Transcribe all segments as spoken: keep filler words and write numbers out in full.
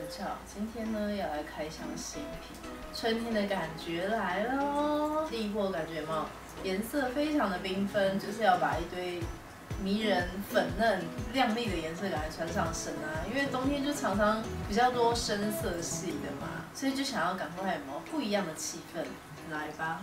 俏，今天呢要来开箱新品，春天的感觉来了哦。第一波感觉有没有？颜色非常的缤纷，就是要把一堆迷人、粉嫩、亮丽的颜色赶快穿上身啊！因为冬天就常常比较多深色系的嘛，所以就想要赶快有没有不一样的气氛，来吧！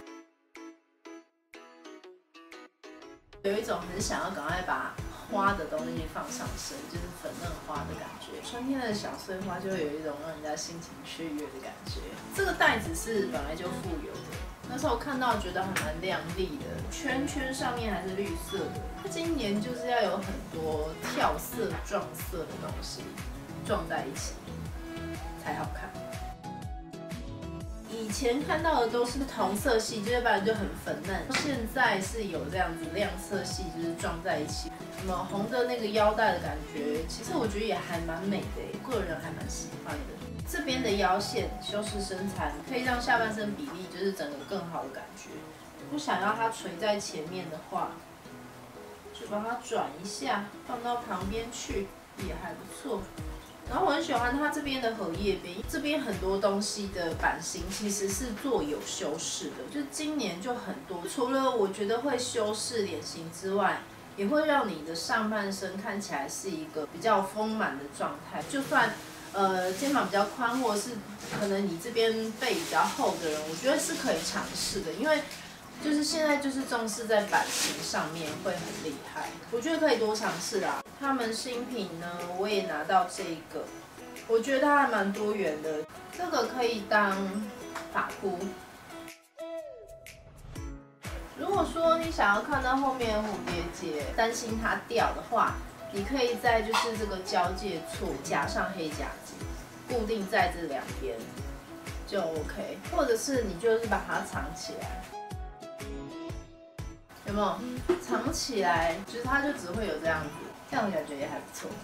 有一种很想要赶快把花的东西放上身，就是粉嫩花的感觉。春天的小碎花就会有一种让人家心情雀跃的感觉。这个袋子是本来就附有的，那时候我看到觉得还蛮亮丽的，圈圈上面还是绿色的。今年就是要有很多跳色、撞色的东西撞在一起才好看。以前看到的都是同色系，就是本来就很粉嫩，现在是有这样子亮色系，就是撞在一起。什么红的那个腰带的感觉，其实我觉得也还蛮美的，个人还蛮喜欢的。这边的腰线修饰身材，可以让下半身比例就是整个更好的感觉。不想要它垂在前面的话，就把它转一下，放到旁边去，也还不错。然后我很喜欢它这边的荷叶边，这边很多东西的版型其实是做有修饰的，就今年就很多。除了我觉得会修饰脸型之外，也会让你的上半身看起来是一个比较丰满的状态。就算呃肩膀比较宽，或者是可能你这边背比较厚的人，我觉得是可以尝试的，因为就是现在就是重视在版型上面会很厉害，我觉得可以多尝试啊。他们新品呢，我也拿到这个，我觉得它还蛮多元的。这个可以当发箍。如果说你想要看到后面的蝴蝶结，担心它掉的话，你可以在就是这个交界处加上黑夹子，固定在这两边就 OK。或者是你就是把它藏起来。有没有藏起来？就是它就只会有这样子，这样的感觉也还不错。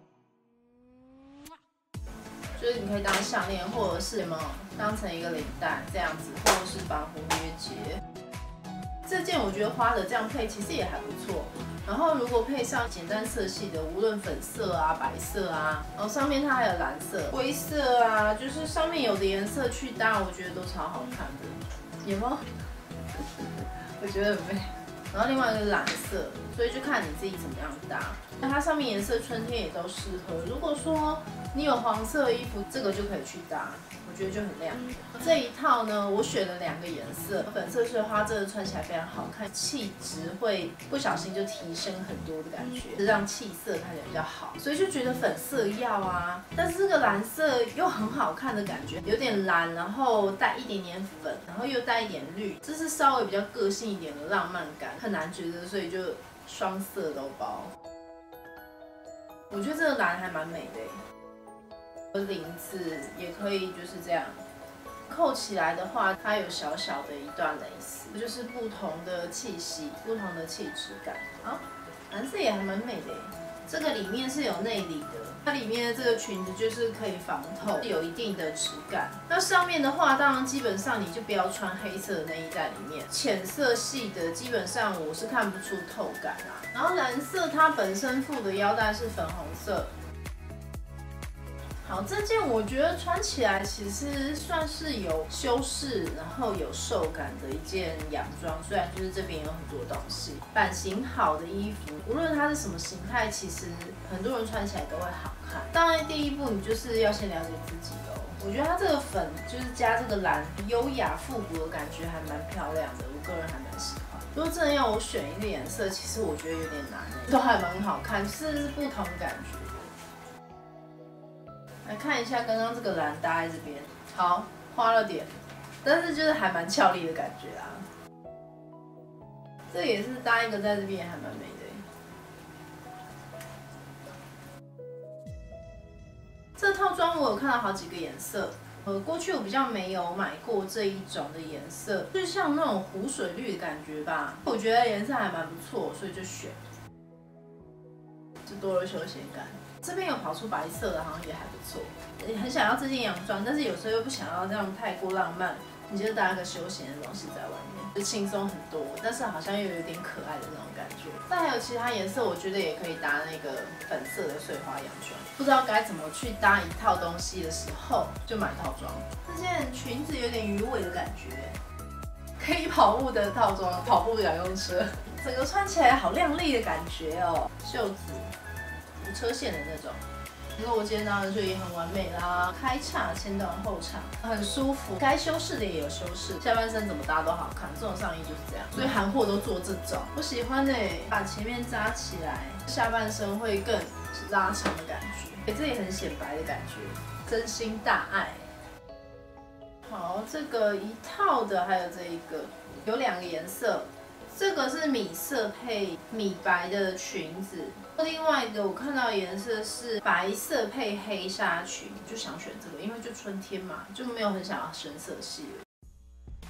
就是你可以当项链，或者是什么当成一个领带这样子，或者是绑蝴蝶结。这件我觉得花的这样配其实也还不错。然后如果配上简单色系的，无论粉色啊、白色啊，然后上面它还有蓝色、灰色啊，就是上面有的颜色去搭，我觉得都超好看的。有吗？我觉得很美。然后另外一个是蓝色，所以就看你自己怎么样搭。那它上面颜色春天也都适合。如果说你有黄色的衣服，这个就可以去搭，我觉得就很亮。这一套呢，我选了两个颜色，粉色碎花真的穿起来非常好看，气质会不小心就提升很多的感觉，让气色看起来比较好。所以就觉得粉色要啊，但是这个蓝色又很好看的感觉，有点蓝，然后带一点点粉，然后又带一点绿，这是稍微比较个性一点的浪漫感，很难觉得，所以就双色都包。我觉得这个蓝还蛮美的，领子也可以就是这样扣起来的话，它有小小的一段蕾丝，就是不同的气息、不同的气质感。好，蓝色也还蛮美的。这个里面是有内里的，它里面的这个裙子就是可以防透，有一定的质感。那上面的话，当然基本上你就不要穿黑色的内衣在里面，浅色系的基本上我是看不出透感啊。然后蓝色它本身附的腰带是粉红色。好，这件我觉得穿起来其实算是有修饰，然后有受感的一件洋装。虽然就是这边有很多东西，版型好的衣服，无论它是什么形态，其实很多人穿起来都会好看。当然，第一步你就是要先了解自己喽。我觉得它这个粉就是加这个蓝，优雅复古的感觉还蛮漂亮的，我个人还蛮喜欢。如果真的要我选一个颜色，其实我觉得有点难，都还蛮好看，是不同感觉。来看一下刚刚这个蓝搭在这边，好花了点，但是就是还蛮俏丽的感觉啊。这也是搭一个在这边还蛮美的。这套装我有看到好几个颜色，呃，过去我比较没有买过这一种的颜色，就像那种湖水绿的感觉吧。我觉得颜色还蛮不错，所以就选。就多了休闲感。这边有跑出白色的，好像也还不错。也很想要这件洋装，但是有时候又不想要这样太过浪漫，你就搭个休闲的东西在外面。 就轻松很多，但是好像又有点可爱的那种感觉。再还有其他颜色，我觉得也可以搭那个粉色的碎花洋装。不知道该怎么去搭一套东西的时候，就买套装。这件裙子有点鱼尾的感觉，可以跑步的套装，跑步两用车，整个穿起来好亮丽的感觉哦。袖子无车线的那种。落肩当然就也很完美啦，开叉、前短、后叉，很舒服。该修饰的也有修饰，下半身怎么搭都好看。这种上衣就是这样，所以韩货都做这种，我喜欢呢、欸。把前面扎起来，下半身会更拉长的感觉，欸、这也很显白的感觉，真心大爱。好，这个一套的还有这一个，有两个颜色。这个是米色配米白的裙子，另外一个我看到的颜色是白色配黑纱裙，就想选这个，因为就春天嘛，就没有很想要深色系了。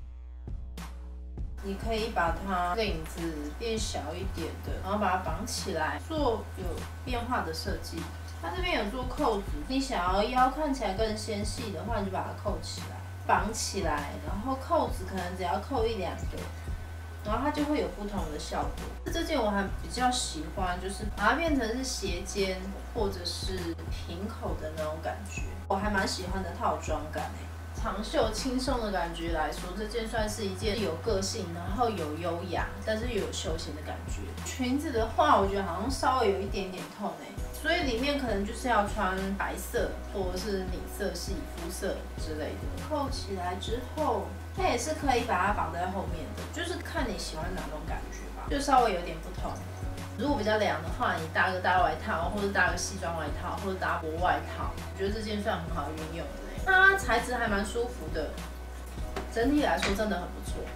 你可以把它领子变小一点的，然后把它绑起来，做有变化的设计。它这边有做扣子，你想要腰看起来更纤细的话，你就把它扣起来，绑起来，然后扣子可能只要扣一两个。然后它就会有不同的效果。这件我还比较喜欢，就是把它变成是斜肩或者是平口的那种感觉，我还蛮喜欢的套装感诶。长袖轻松的感觉来说，这件算是一件有个性，然后有优雅，但是又有休闲的感觉。裙子的话，我觉得好像稍微有一点点痛诶。所以里面可能就是要穿白色或者是米色系肤色之类的。扣起来之后，它也是可以把它绑在后面的，就是看你喜欢哪种感觉吧，就稍微有点不同。如果比较凉的话，你搭个大外套，或者搭个西装外套，或者搭薄外套，我觉得这件算很好运用的。它材质还蛮舒服的，整体来说真的很不错。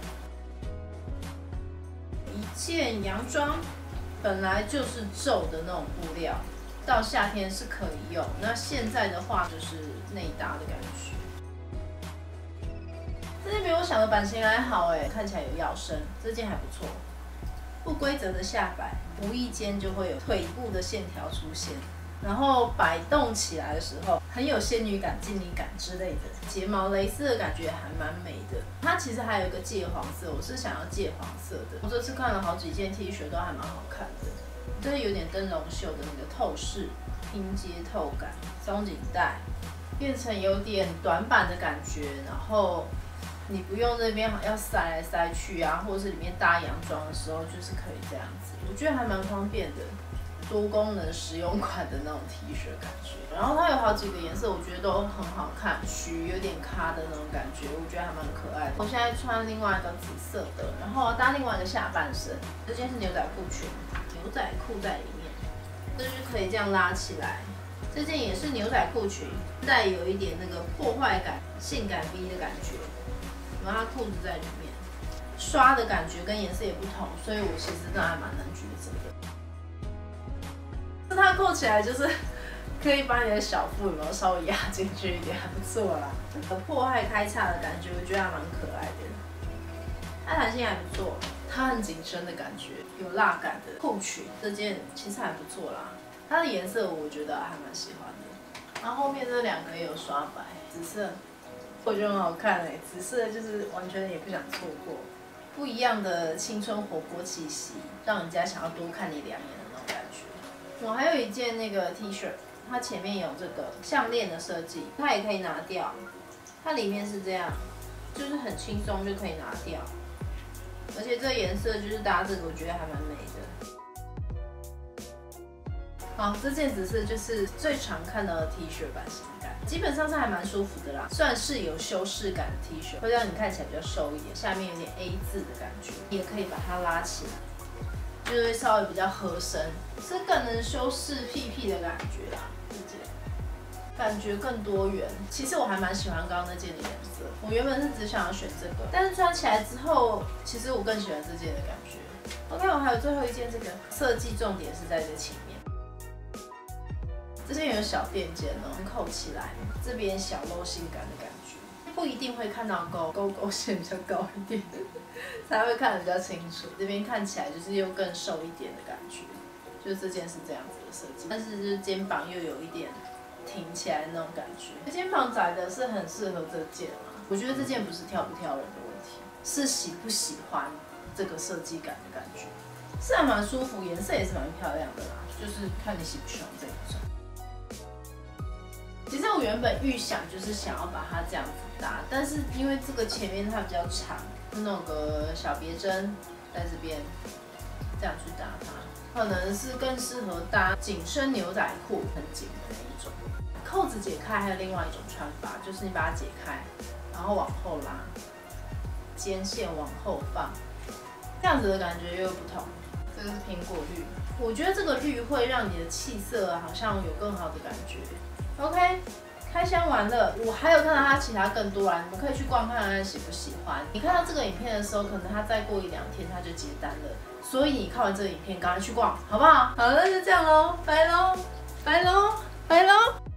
一件洋装本来就是皱的那种布料。到夏天是可以用，那现在的话就是内搭的感觉。这件比我想的版型还好哎，看起来有腰身，这件还不错。不规则的下摆，无意间就会有腿部的线条出现，然后摆动起来的时候，很有仙女感、精灵感之类的。睫毛蕾丝的感觉还蛮美的。它其实还有一个芥黄色，我是想要芥黄色的。我这次看了好几件 T 恤都还蛮好看的。就是有点灯笼袖的那个透视拼接透感，松紧带变成有点短版的感觉，然后你不用那边要塞来塞去啊，或者是里面搭洋装的时候，就是可以这样子，我觉得还蛮方便的，多功能实用款的那种 T 恤感觉。然后它有好几个颜色，我觉得都很好看，许有点咖的那种感觉，我觉得还蛮可爱的。我现在穿另外一个紫色的，然后搭另外一个下半身，这件是牛仔裤裙。牛仔裤在里面，这就是可以这样拉起来。这件也是牛仔裤裙，带有一点那个破坏感、性感 V 的感觉。然后它裤子在里面，刷的感觉跟颜色也不同，所以我其实真的还蛮能抉择的。它扣起来就是可以把你的小腹有没有稍微压进去一点，还不错啦。有破坏开叉的感觉，我觉得还蛮可爱的。它弹性还不错。它很紧身的感觉，有辣感的裤裙，这件其实还不错啦。它的颜色我觉得还蛮喜欢的。然后后面这两个也有刷白，紫色，我觉得很好看哎，紫色就是完全也不想错过，不一样的青春活泼气息，让人家想要多看你两眼的那种感觉。我还有一件那个 T 恤，它前面有这个项链的设计，它也可以拿掉，它里面是这样，就是很轻松就可以拿掉。而且这个颜色就是搭这个，我觉得还蛮美的。好，这件紫色就是最常看到的 T 恤版型感，基本上是还蛮舒服的啦，算是有修饰感的 T 恤，会让你看起来比较瘦一点，下面有点 A 字的感觉，也可以把它拉起来，就是会稍微比较合身，是更能修饰屁屁的感觉啦，这件。感觉更多元。其实我还蛮喜欢刚刚那件的颜色，我原本是只想要选这个，但是穿起来之后，其实我更喜欢这件的感觉。OK， 我还有最后一件，这个设计重点是在这前面，这件有小垫肩哦，扣起来，这边小露性感的感觉，不一定会看到勾勾勾线比较高一点，才会看得比较清楚。这边看起来就是又更瘦一点的感觉，就这件是这样子的设计，但是就是肩膀又有一点挺起来的那种感觉。肩膀窄的是很适合这件嘛，我觉得这件不是挑不挑人的问题， 是喜不喜欢这个设计感的感觉，是还蛮舒服，颜色也是蛮漂亮的啦，就是看你喜不喜欢这一种。其实我原本预想就是想要把它这样子搭，但是因为这个前面它比较长，弄个小别针在这边，这样去搭它，可能是更适合搭紧身牛仔裤，很紧的那一种。扣子解开还有另外一种穿法，就是你把它解开，然后往后拉，肩线往后放，这样子的感觉又不同。这个是苹果绿，我觉得这个绿会让你的气色好像有更好的感觉。OK， 开箱完了，我还有看到它其他更多啊，你们可以去逛看看喜不喜欢。你看到这个影片的时候，可能它再过一两天它就结单了，所以你看完这个影片赶快去逛，好不好？好了，那就这样喽，拜喽，拜喽，拜喽。